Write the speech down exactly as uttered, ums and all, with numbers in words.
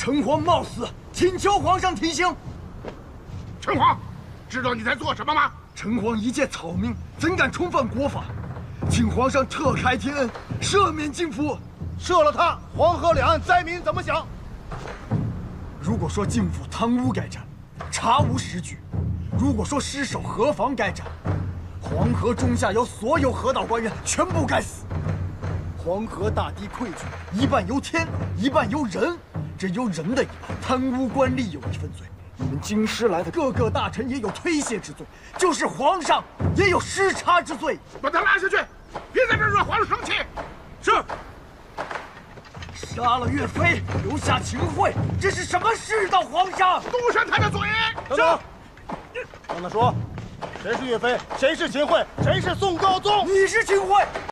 城隍冒死，请求皇上提刑。 城隍，知道你在做什么吗？ 城隍一介草民，怎敢冲犯国法？请皇上特开天恩，赦免敬父。 赦了他，黄河两岸灾民怎么想？ 如果说敬父贪污该斩，查无实据；如果说失守河防该斩，黄河中下游所有河道官员全部该死。黄河大堤溃决，一半由天，一半由人。这由人的一半，贪污官吏有一份罪。你们京师来的各个大臣也有推卸之罪，就是皇上也有失察之罪。 把他拉下去，别在这惹皇上生气。 是。杀了岳飞，留下秦桧，这是什么世道？皇上， 堵上他的嘴！ 等等，让他说，谁是岳飞，谁是秦桧，谁是宋高宗？ 你是秦桧，